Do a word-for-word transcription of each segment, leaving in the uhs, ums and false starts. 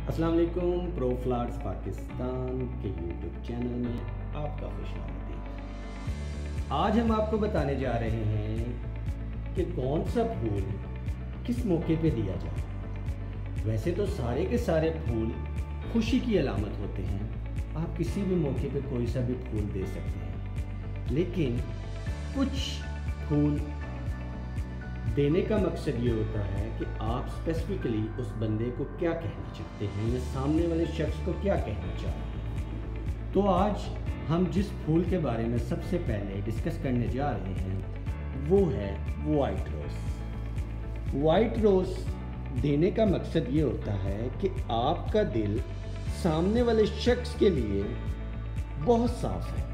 السلام علیکم، پرو فلاورز پاکستان کے یوٹیوب چینل میں آپ کا خوش آمدید۔ آج ہم آپ کو بتانے جا رہے ہیں کہ کون سا پھول کس موقع پہ دیا جائے۔ ویسے تو سارے کے سارے پھول خوشی کی علامت ہوتے ہیں، آپ کسی بھی موقع پہ کوئی سا بھی پھول دے سکتے ہیں، لیکن کچھ پھول دینے کا مقصد یہ ہوتا ہے کہ آپ اسپیسیفکلی اس بندے کو کیا کہنا چاہتے ہیں یا سامنے والے شخص کو کیا کہنا چاہتے ہیں۔ تو آج ہم جس پھول کے بارے میں سب سے پہلے ڈسکس کرنے جا رہے ہیں وہ ہے وائٹ روز۔ وائٹ روز دینے کا مقصد یہ ہوتا ہے کہ آپ کا دل سامنے والے شخص کے لیے بہت صاف ہے۔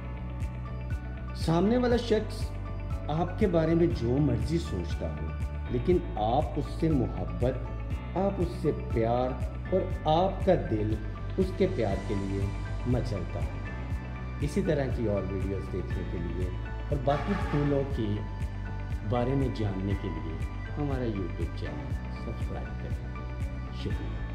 سامنے والا شخص آپ کے بارے میں جو مرضی سوچتا ہو، لیکن آپ اس سے محبت، آپ اس سے پیار اور آپ کا دل اس کے پیار کے لیے مچلتا ہے۔ اسی طرح کی اور ویڈیوز دیکھنے کے لیے اور باقی پھولوں کے بارے میں جاننے کے لیے ہمارا یوٹیوب چینل سبسکرائب کریں۔ شکریہ۔